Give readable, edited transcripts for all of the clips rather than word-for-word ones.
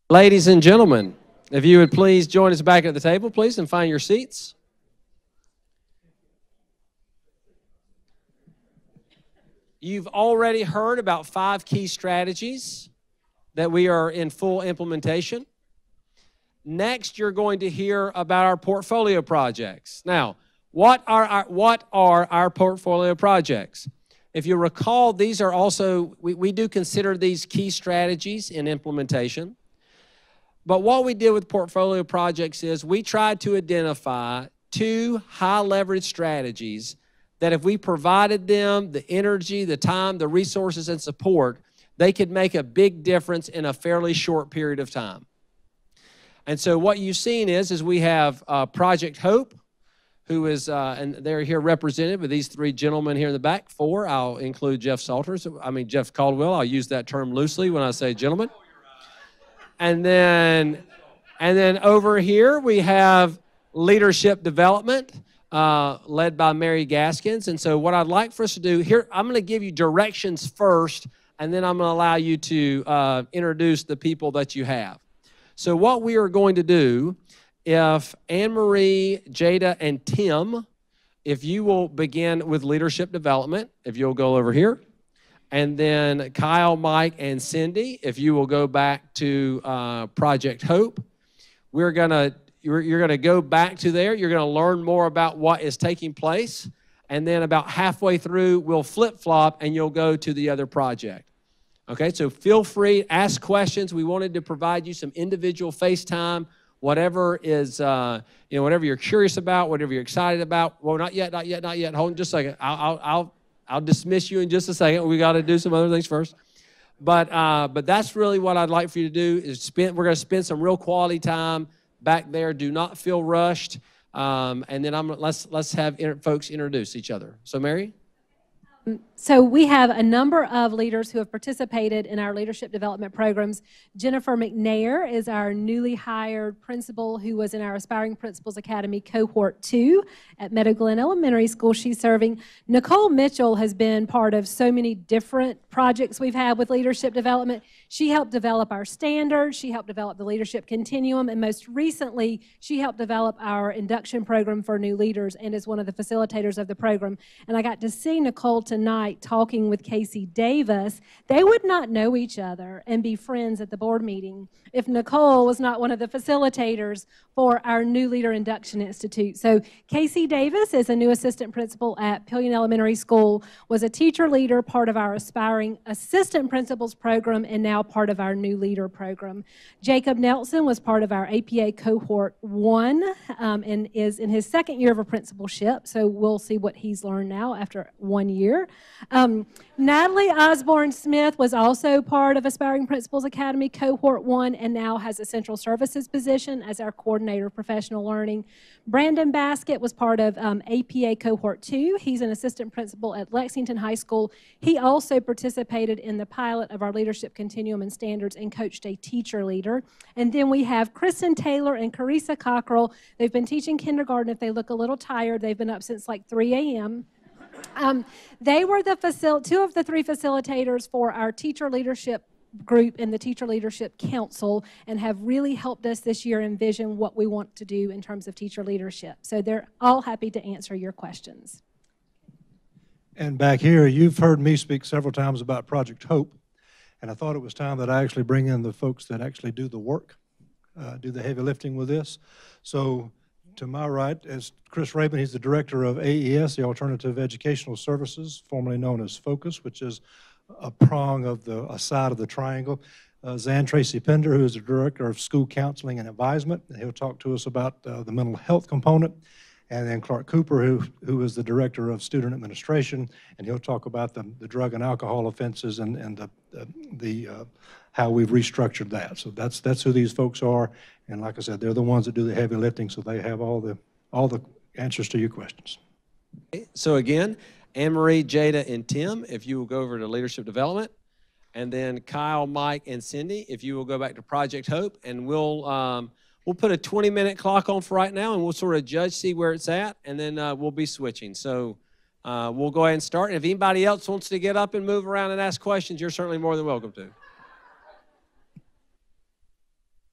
Ladies and gentlemen, if you would please join us back at the table, please, and find your seats. You've already heard about 5 key strategies that we are in full implementation. Next, you're going to hear about our portfolio projects. Now, what are our portfolio projects? If you recall, these are also, we do consider these key strategies in implementation. But what we did with portfolio projects is we tried to identify 2 high leverage strategies that if we provided them the energy, the time, the resources, and support, they could make a big difference in a fairly short period of time. And so what you've seen is we have Project Hope, who is, and they're here represented with these 3 gentlemen here in the back. 4, I'll include Jeff Caldwell. I'll use that term loosely when I say gentlemen. And then over here we have Leadership Development, led by Mary Gaskins. And so what I'd like for us to do here, I'm going to give you directions first, and then I'm going to allow you to introduce the people that you have. So what we are going to do, if Anne-Marie, Jada, and Tim, if you will begin with Leadership Development, if you'll go over here. And then Kyle, Mike, and Cindy, if you will go back to Project Hope. You're gonna go back to there. You're gonna learn more about what is taking place. And then about halfway through, we'll flip-flop and you'll go to the other project. Okay, so feel free, ask questions. We wanted to provide you some individual FaceTime, whatever is, whatever you're curious about, whatever you're excited about. Well, not yet. Hold on just a second. I'll dismiss you in just a second. We got to do some other things first. But that's really what I'd like for you to do is we're going to spend some real quality time back there. Do not feel rushed. And then let's have folks introduce each other. So Mary? So we have a number of leaders who have participated in our leadership development programs. Jennifer McNair is our newly hired principal who was in our Aspiring Principals Academy Cohort 2 at Meadow Glen Elementary School. She's serving. Nicole Mitchell has been part of so many different projects we've had with leadership development. She helped develop our standards. She helped develop the leadership continuum. And most recently, she helped develop our induction program for new leaders and is one of the facilitators of the program. And I got to see Nicole tonight talking with Casey Davis. They would not know each other and be friends at the board meeting if Nicole was not one of the facilitators for our New Leader Induction Institute. So Casey Davis is a new assistant principal at Pillion Elementary School, was a teacher leader, part of our Aspiring Assistant Principals program, and now part of our New Leader program. Jacob Nelson was part of our APA Cohort 1 and is in his 2nd year of a principalship, so we'll see what he's learned now after 1 year. Natalie Osborne-Smith was also part of Aspiring Principals Academy Cohort 1 and now has a central services position as our coordinator of professional learning. Brandon Baskett was part of APA Cohort 2. He's an assistant principal at Lexington High School. He also participated in the pilot of our leadership continuum and standards and coached a teacher leader. And then we have Kristen Taylor and Carissa Cockrell. They've been teaching kindergarten. If they look a little tired, they've been up since like 3 a.m. They were 2 of the 3 facilitators for our teacher leadership group and the Teacher Leadership Council and have really helped us this year envision what we want to do in terms of teacher leadership. So they're all happy to answer your questions. And back here, you've heard me speak several times about Project Hope, and I thought it was time that I actually bring in the folks that actually do the work, do the heavy lifting with this. So to my right is Chris Rabin. He's the director of AES, the Alternative Educational Services, formerly known as FOCUS, which is a prong of a side of the triangle. Zan Tracy Pender, who is the director of School Counseling and Advisement, and he'll talk to us about the mental health component. And then Clark Cooper, who is the director of Student Administration, and he'll talk about the drug and alcohol offenses and how we've restructured that. So that's who these folks are. And like I said, they're the ones that do the heavy lifting, so they have all the answers to your questions. So again, Anne-Marie, Jada, and Tim, if you will go over to Leadership Development. And then Kyle, Mike, and Cindy, if you will go back to Project Hope. And we'll put a 20-minute clock on for right now, and we'll sort of judge, see where it's at, and then we'll be switching. So we'll go ahead and start. And if anybody else wants to get up and move around and ask questions, you're certainly more than welcome to.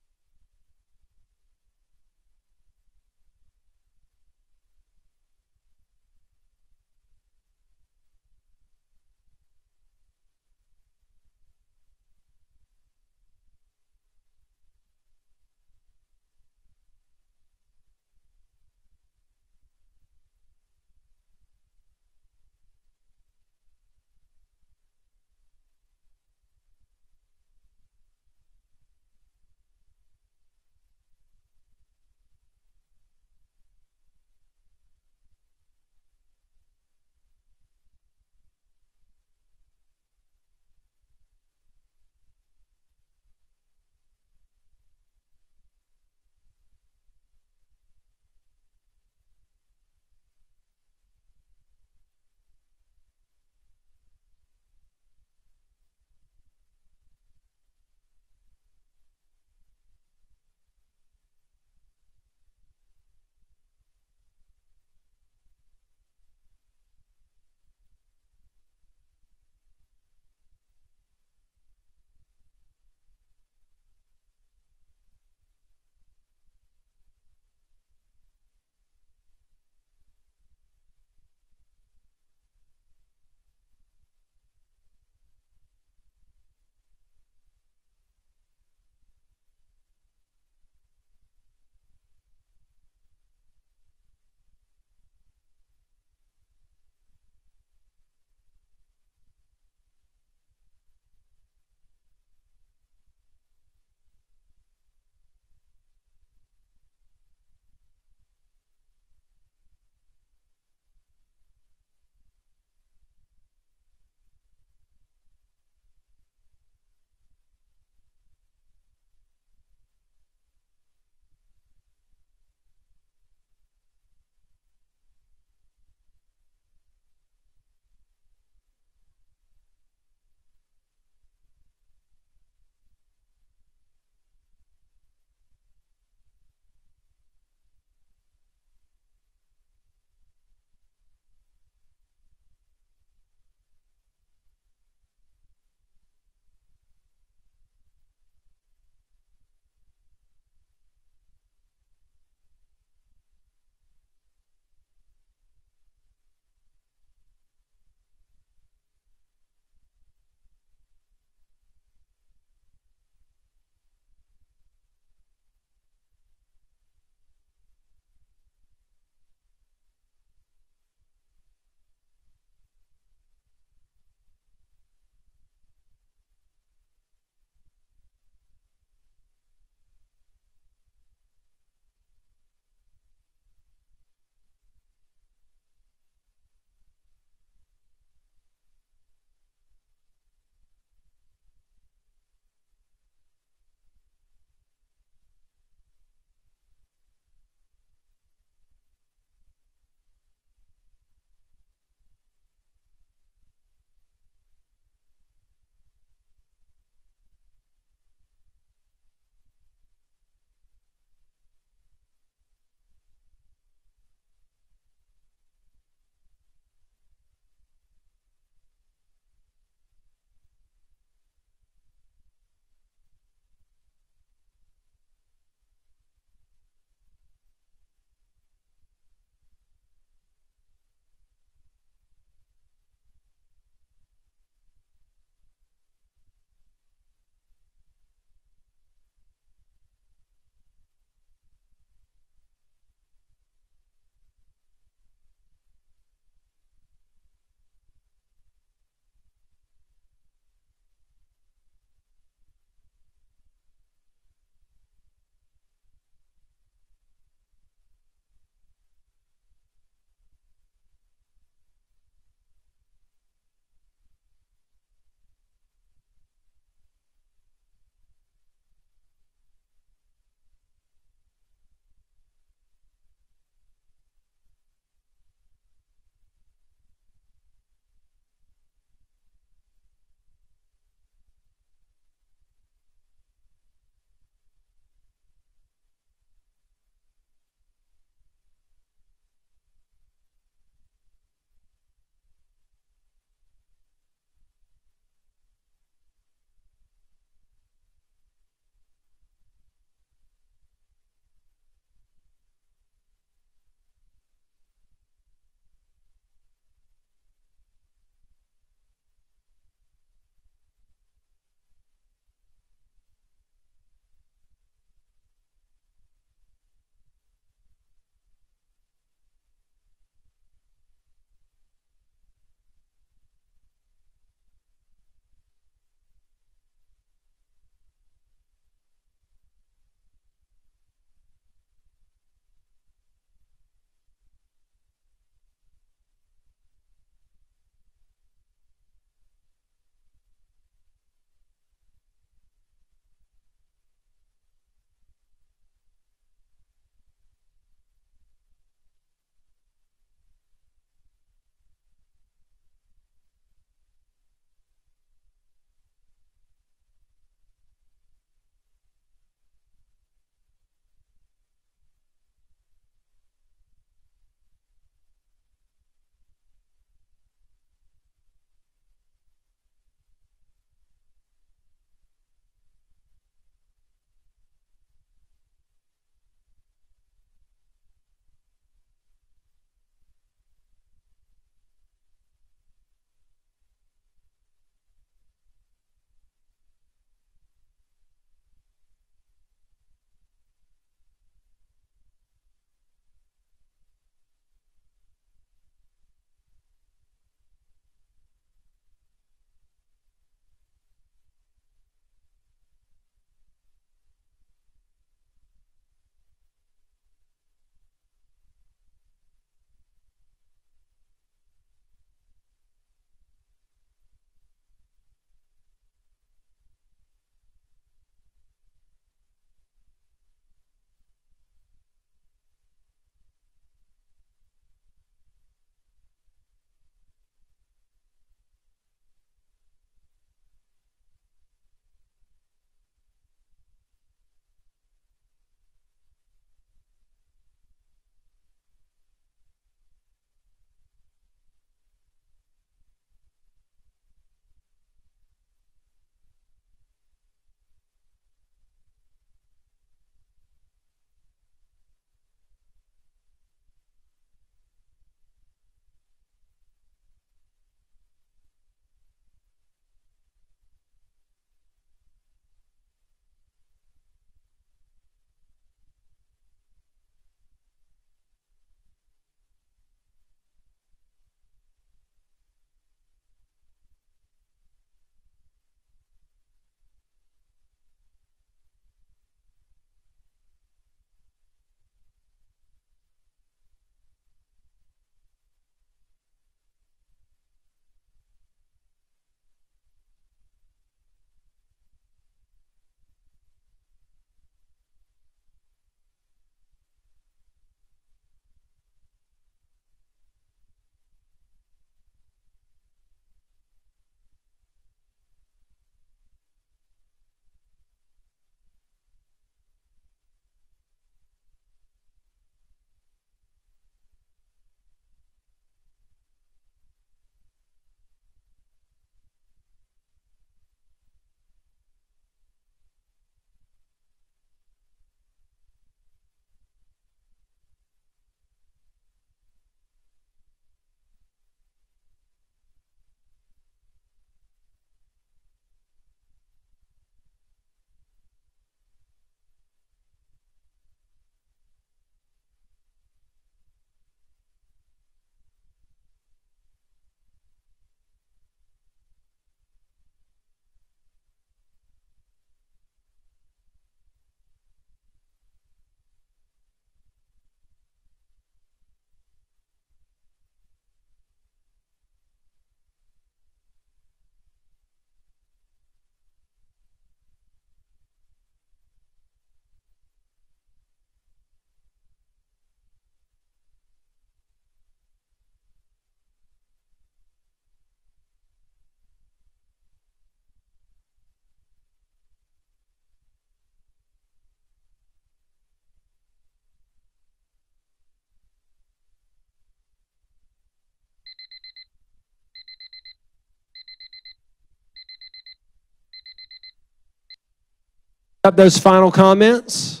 up those final comments.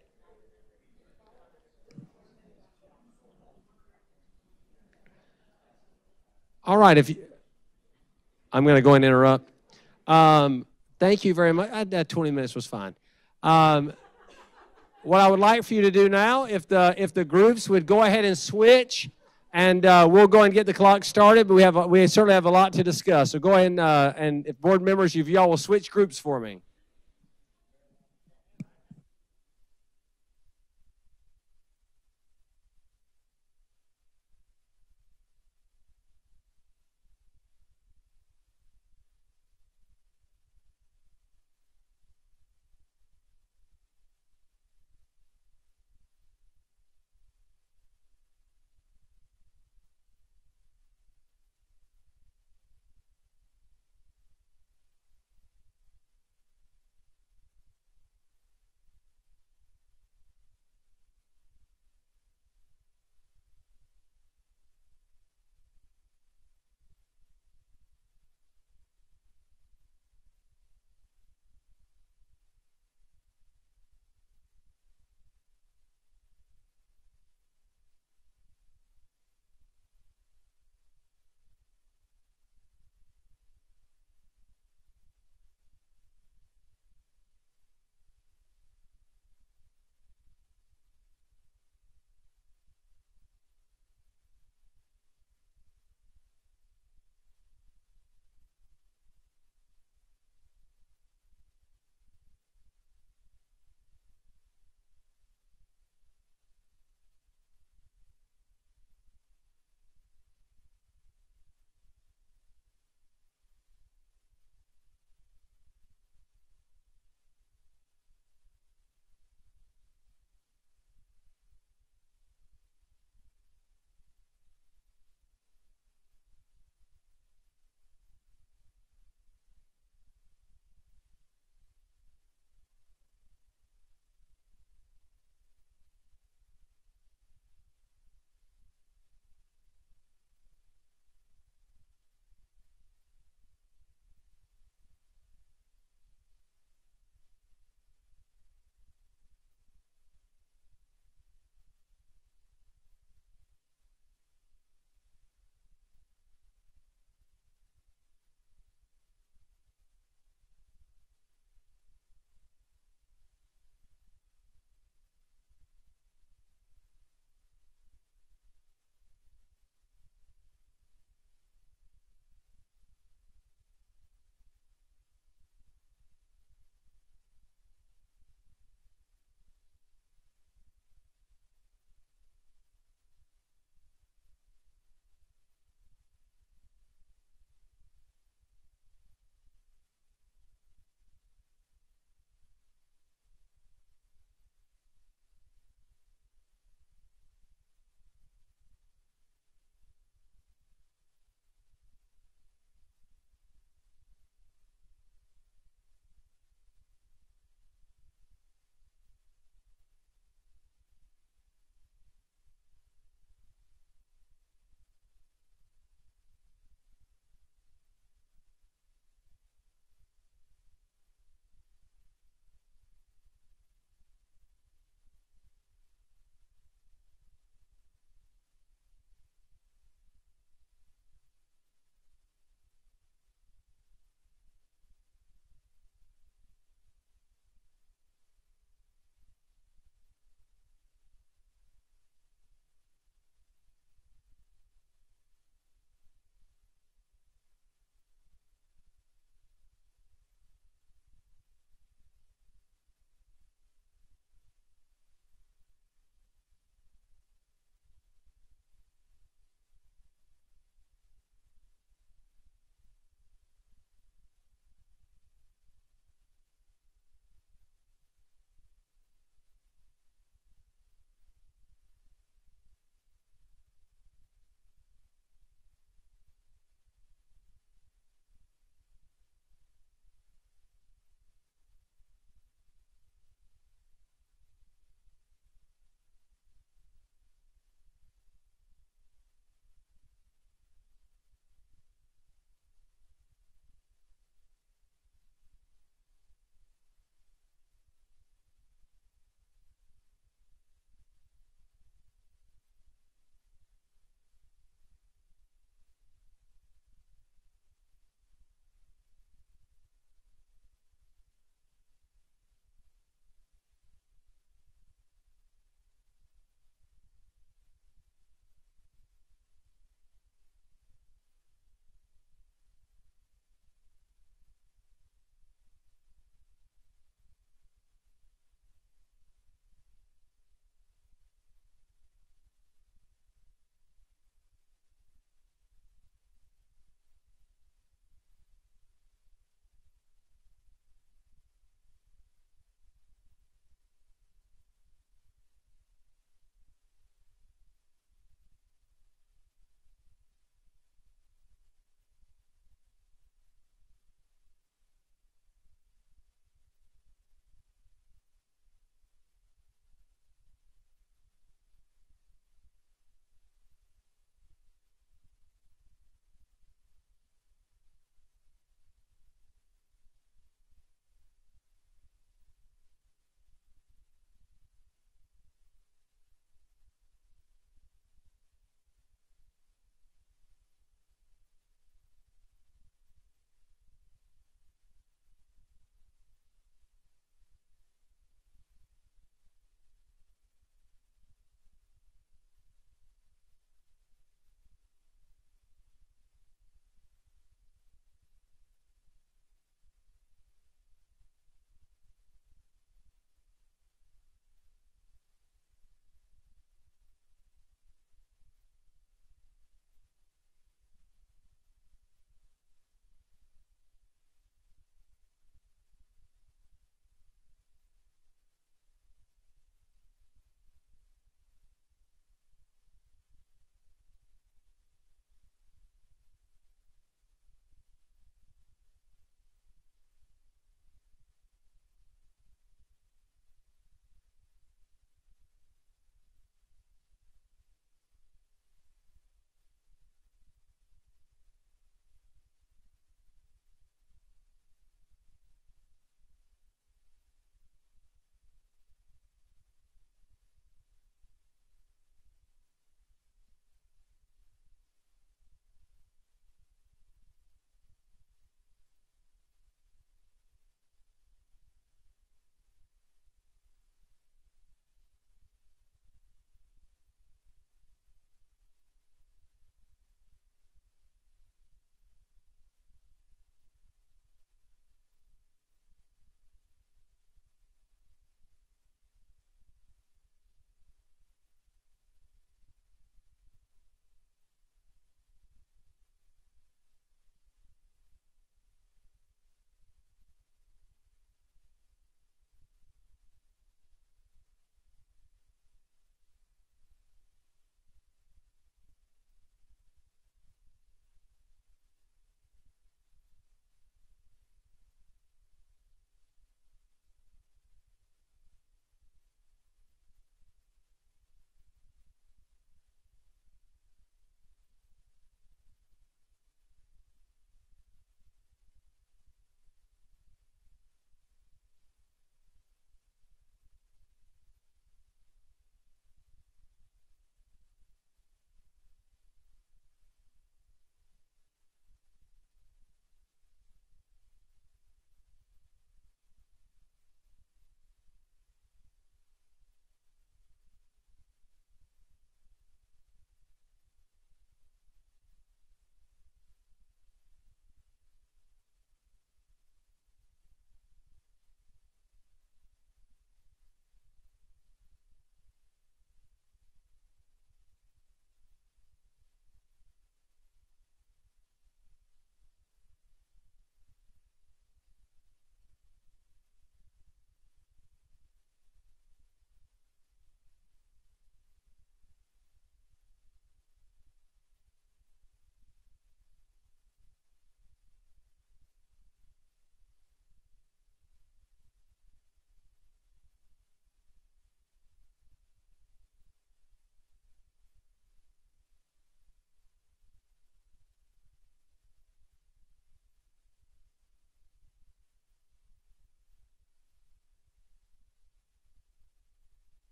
All right, I'm going to go and interrupt. Thank you very much. That 20 minutes was fine. What I would like for you to do now, if the groups would go ahead and switch, and we'll go and get the clock started. But we certainly have a lot to discuss. So go ahead and if board members, if y'all will switch groups for me.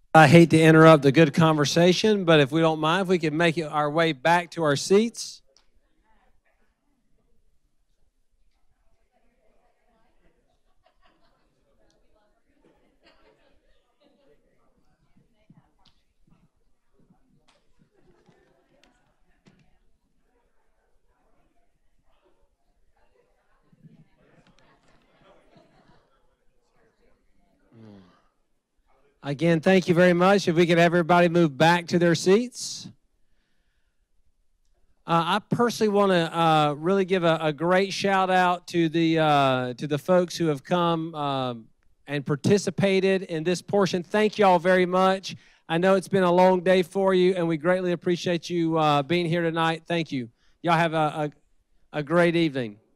I hate to interrupt the good conversation, but if we don't mind, if we could make it our way back to our seats. Again, thank you very much. If we could have everybody move back to their seats. I personally want to really give a great shout out to the folks who have come and participated in this portion. Thank you all very much. I know it's been a long day for you, and we greatly appreciate you being here tonight. Thank you. Y'all have a great evening.